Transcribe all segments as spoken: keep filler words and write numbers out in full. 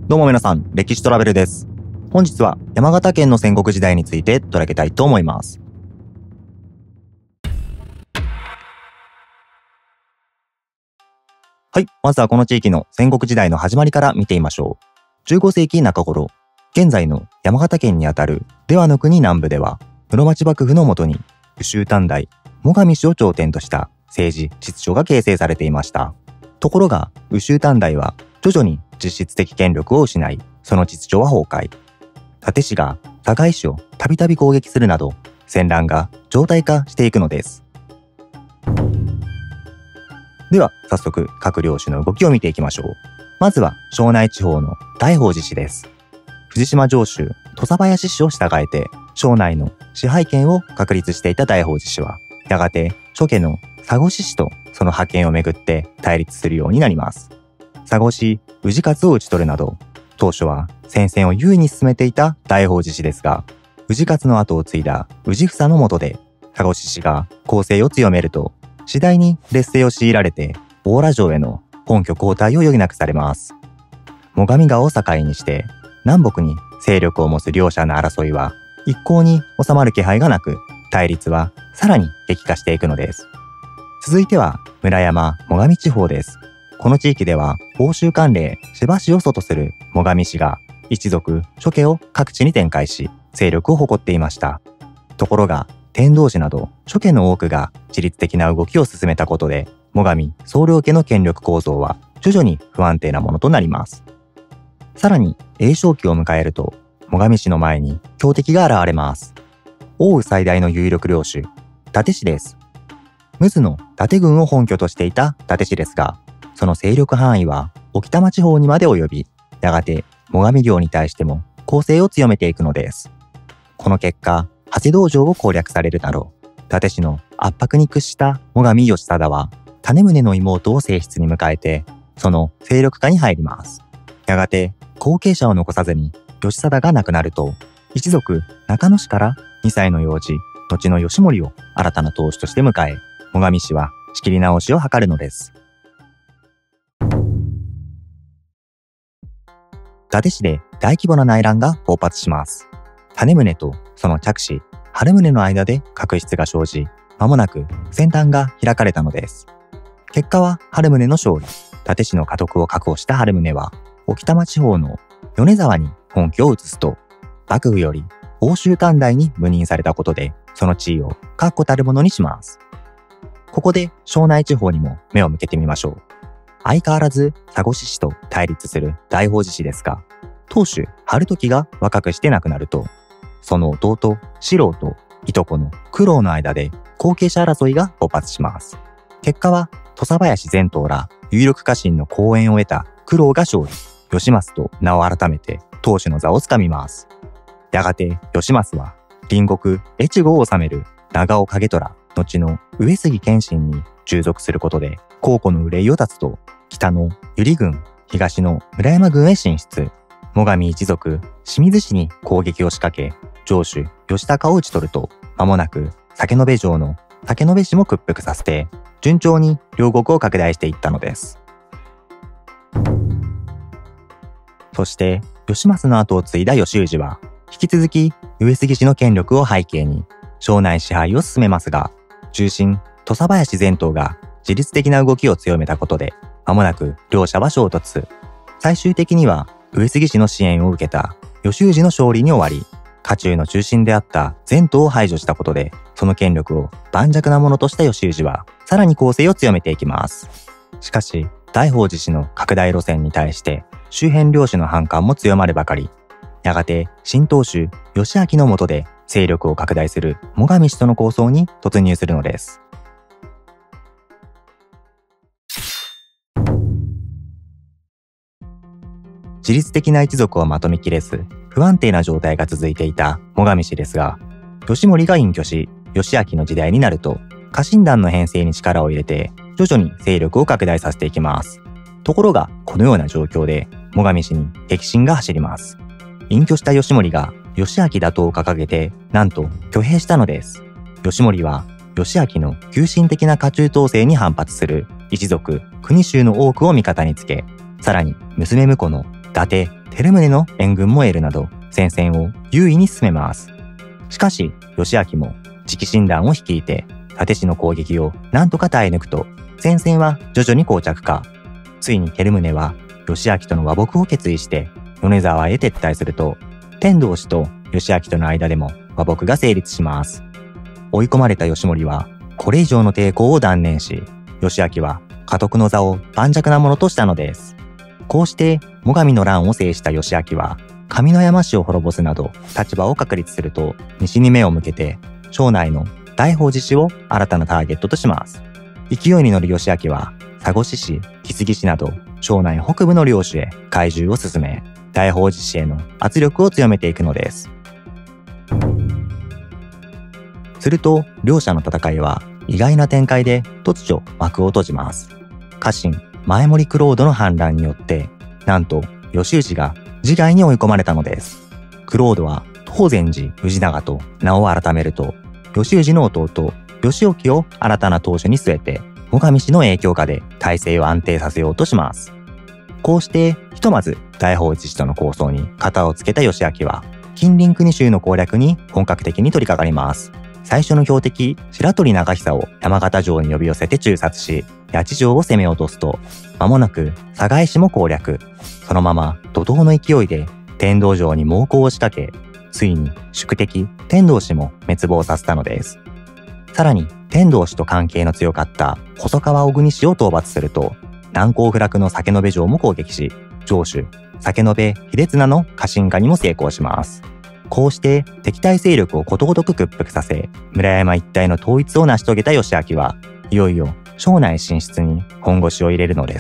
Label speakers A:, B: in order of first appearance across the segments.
A: どうも皆さん、歴史トラベルです。本日は山形県の戦国時代について取り上げたいと思います。はい、まずはこの地域の戦国時代の始まりから見てみましょう。じゅうごせいきなか頃、現在の山形県にあたる出羽の国南部では、室町幕府のもとに、宇州短大、最上氏を頂点とした政治、秩序が形成されていました。ところが、宇州短大は徐々に実質的権力を失い、その秩序は崩壊。伊達氏が堺氏をたびたび攻撃するなど、戦乱が常態化していくのです。では、早速、各領主の動きを見ていきましょう。まずは、庄内地方の大宝寺氏です。藤島城主、土佐林氏を従えて、庄内の支配権を確立していた大宝寺氏は、やがて諸家の佐護氏氏とその覇権をめぐって対立するようになります。佐護氏、氏勝を討ち取るなど、当初は戦線を優位に進めていた大宝寺氏ですが、氏勝の後を継いだ氏房の下で、佐護氏氏が攻勢を強めると、次第に劣勢を強いられて、大良城への本拠交代を余儀なくされます。最上川を境にして、南北に勢力を持つ両者の争いは、一向に収まる気配がなく、対立はさらに激化していくのです。続いては、村山、最上地方です。この地域では、奥州官令、芝氏を祖とする最上氏が、一族、諸家を各地に展開し、勢力を誇っていました。ところが、天童氏など諸家の多くが自律的な動きを進めたことで、最上、総領家の権力構造は徐々に不安定なものとなります。さらに、永正期を迎えると、最上氏の前に強敵が現れます。奥羽最大の有力領主、伊達氏です。陸奥の伊達郡を本拠としていた伊達氏ですが、その勢力範囲は置賜地方にまで及び、やがて最上領に対しても攻勢を強めていくのです。この結果、長谷道場を攻略されるなど、伊達氏の圧迫に屈した最上義貞は、種宗の妹を正室に迎えて、その勢力下に入ります。やがて、後継者を残さずに義貞が亡くなると、一族中野氏からにさいの幼児、後の義盛を新たな当主として迎え、最上氏は仕切り直しを図るのです。伊達氏で大規模な内乱が勃発します。種宗とその嫡子、春宗の間で確執が生じ、間もなく戦端が開かれたのです。結果は春宗の勝利。伊達氏の家督を確保した春宗は、置賜地方の米沢に本拠を移すと、幕府より奥州短大に無任されたことで、その地位を確固たるものにします。ここで庄内地方にも目を向けてみましょう。相変わらず佐護氏氏と対立する大宝寺氏ですが、当主春時が若くして亡くなると、その弟四郎といとこの九郎の間で後継者争いが勃発します。結果は土佐林善東ら有力家臣の後援を得た九郎が勝利、義政と名を改めて当主の座をつかみます。やがて義政は隣国越後を治める長尾景虎、後の上杉謙信に従属することで公庫の憂いを断つと、北の由利郡、東の村山郡へ進出。最上一族、清水氏に攻撃を仕掛け、城主義高を討ち取ると、間もなく酒延城の竹延氏も屈服させて、順調に領国を拡大していったのです。そして、義政の後を継いだ義氏は、引き続き上杉氏の権力を背景に、庄内支配を進めますが、中心、土佐林善東が自律的な動きを強めたことで、間もなく両者は衝突。最終的には、上杉氏の支援を受けた義氏の勝利に終わり、家中の中心であった善東を排除したことで、その権力を盤石なものとした義氏は、さらに攻勢を強めていきます。しかし、大宝寺氏の拡大路線に対して、周辺領主の反感も強まるばかり、やがて新当主義明の下で勢力を拡大する最上氏との構想に突入するのです。自律的な一族をまとめきれず、不安定な状態が続いていた最上氏ですが、義盛が隠居し、義明の時代になると、家臣団の編成に力を入れて、徐々に勢力を拡大させていきます。ところが、このような状況で、最上氏に激震が走ります。隠居した義盛が、義明打倒を掲げて、なんと挙兵したのです。義盛は、義明の急進的な家中統制に反発する一族、国衆の多くを味方につけ、さらに娘婿の伊達、 照宗の援軍も得るなど戦線を優位に進めます。しかし義昭も直臣団を率いて立師の攻撃を何とか耐え抜くと、戦線は徐々に膠着化。ついに照宗は義昭との和睦を決意して米沢へ撤退すると、天童氏と義昭との間でも和睦が成立します。追い込まれた義盛はこれ以上の抵抗を断念し、義昭は家督の座を盤石なものとしたのです。こうして最上の乱を制した義昭は上山氏を滅ぼすなど立場を確立すると、西に目を向けて庄内の大宝寺氏を新たなターゲットとします。勢いに乗る義昭は佐護市市、木杉市など庄内北部の領主へ懐柔を進め、大宝寺氏への圧力を強めていくのです。すると両者の戦いは意外な展開で突如幕を閉じます。家臣前森クロードの反乱によってなんと義氏が自害に追い込まれたのです。クロードは東禅寺氏長と名を改めると、義氏の弟義興を新たな当主に据えて最上氏の影響下で体制を安定させようとします。こうしてひとまず大宝寺氏との抗争に肩をつけた義昭は近隣国衆の攻略に本格的に取り掛かります。最初の標的白鳥長久を山形城に呼び寄せて中殺し、八千城を攻め落とすと、間もなく寒河江市も攻略。そのまま怒涛の勢いで天童城に猛攻を仕掛け、ついに宿敵天童氏も滅亡させたのです。さらに天童氏と関係の強かった細川小国氏を討伐すると、難攻不落の酒延城も攻撃し、城主酒延秀綱の家臣化にも成功します。こうして敵対勢力をことごとく屈服させ、村山一帯の統一を成し遂げた義昭は、いよいよ庄内進出に本腰を入れるのです。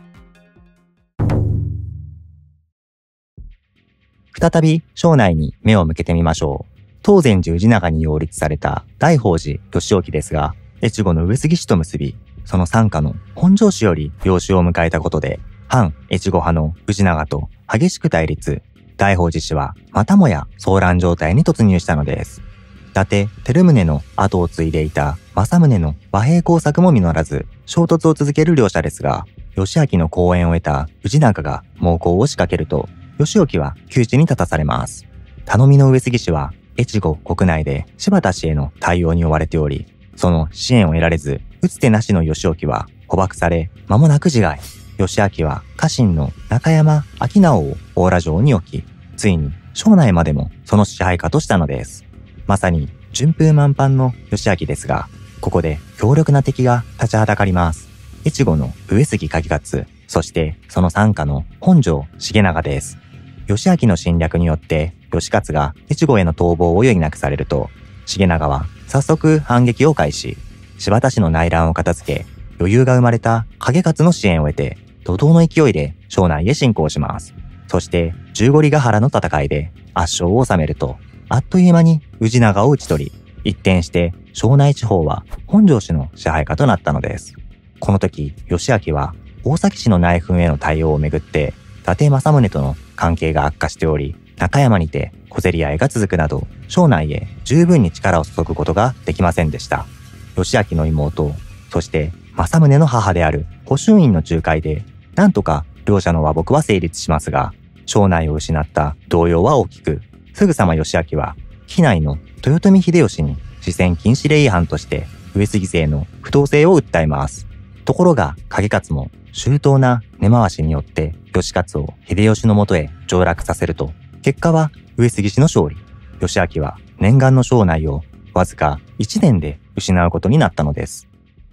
A: 再び庄内に目を向けてみましょう。東禅寺氏長に擁立された大宝寺義興ですが、越後の上杉氏と結び、その傘下の本庄氏より領主を迎えたことで、反越後派の氏長と激しく対立。大宝寺氏はまたもや騒乱状態に突入したのです。伊達照宗の後を継いでいた政宗の和平工作も実らず、衝突を続ける両者ですが、義昭の後援を得た氏長が猛攻を仕掛けると、義興は窮地に立たされます。頼みの上杉氏は越後国内で柴田氏への対応に追われており、その支援を得られず、打つ手なしの義興は捕獲され、間もなく自害。義昭は家臣の中山明直を大良城に置き、ついに庄内までもその支配下としたのです。まさに順風満帆の義昭ですが、ここで強力な敵が立ちはだかります。越後の上杉景勝、そしてその傘下の本庄重長です。義昭の侵略によって義勝が越後への逃亡を余儀なくされると、重長は早速反撃を開始。柴田氏の内乱を片付け、余裕が生まれた景勝の支援を得て、怒涛の勢いで庄内へ侵攻します。そして十五里ヶ原の戦いで圧勝を収めると、あっという間に氏長を討ち取り、一転して庄内地方は本庄氏の支配下となったのです。この時、義昭は大崎氏の内紛への対応をめぐって、伊達政宗との関係が悪化しており、中山にて小競り合いが続くなど、庄内へ十分に力を注ぐことができませんでした。義昭の妹、そして政宗の母である保春院の仲介で、なんとか両者の和睦は成立しますが、庄内を失った動揺は大きく、すぐさま義昭は、畿内の豊臣秀吉に私選禁止令違反として上杉勢の不当性を訴えます。ところが景勝も周到な根回しによって義勝を秀吉のもとへ上洛させると、結果は上杉氏の勝利。義昭は念願の庄内をわずかいちねんで失うことになったのです。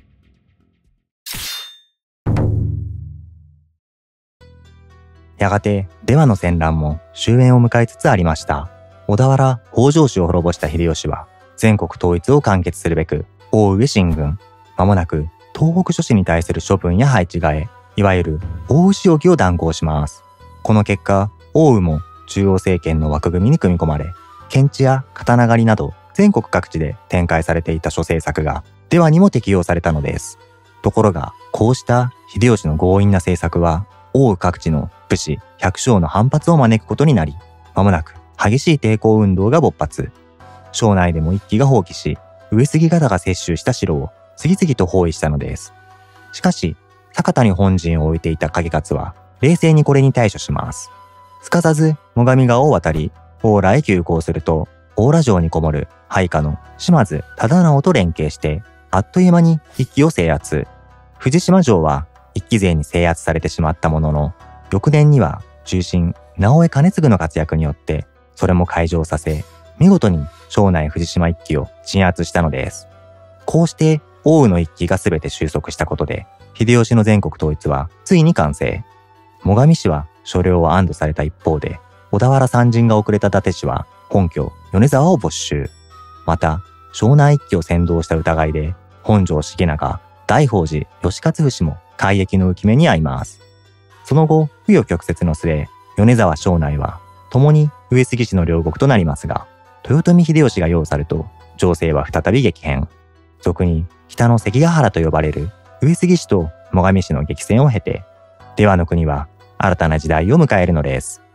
A: やがて出羽の戦乱も終焉を迎えつつありました。小田原北条氏を滅ぼした秀吉は全国統一を完結するべく大上進軍。間もなく東北諸氏に対する処分や配置換え、いわゆる大牛置きを断行します。この結果、大羽も中央政権の枠組みに組み込まれ、検地や刀狩りなど全国各地で展開されていた諸政策が出羽にも適用されたのです。ところが、こうした秀吉の強引な政策は、奥羽各地の武士、百姓の反発を招くことになり、間もなく激しい抵抗運動が勃発。庄内でも一揆が蜂起し、上杉方が接収した城を次々と包囲したのです。しかし、酒田に本陣を置いていた景勝は、冷静にこれに対処します。 すかさず最上川を渡り、大良へ急行すると、大良城にこもる配下の島津忠直と連携して、あっという間に一揆を制圧。藤島城は一揆勢に制圧されてしまったものの、翌年には重臣直江兼続の活躍によって、それも開城させ、見事に庄内藤島一揆を鎮圧したのです。こうして奥羽の一揆が全て収束したことで、秀吉の全国統一はついに完成。最上氏は所領を安堵された一方で、小田原参陣が遅れた伊達氏は本拠米沢を没収。また、庄内一揆を扇動した疑いで、本庄重長、大宝寺義勝節も改易の浮き目に遭います。その後、紆余曲折の末、米沢庄内は共に上杉氏の領国となりますが、豊臣秀吉が世を去ると、情勢は再び激変。俗に北の関ヶ原と呼ばれる上杉氏と最上氏の激戦を経て、出羽の国は新たな時代を迎えるのです。